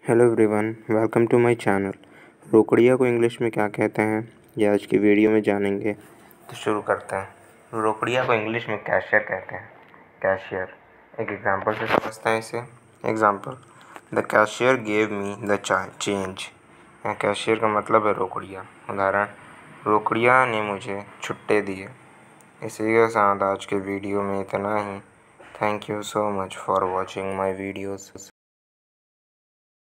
Hello everyone, welcome to my channel. रोकड़िया को English में क्या कहते हैं ये आज की वीडियो में जानेंगे। तो शुरू करते हैं। रोकड़िया को इंग्लिश में कैशियर कहते हैं। कैशियर, एक एग्जांपल से समझते हैं इसे। Example, the cashier gave me the change. यहाँ कैशियर का मतलब है रोकड़िया। उदाहरण, रोकड़िया ने मुझे छुट्टे दिए। इसी के साथ आज के वीडियो में इतना ही। Thank you so much for watching my videos.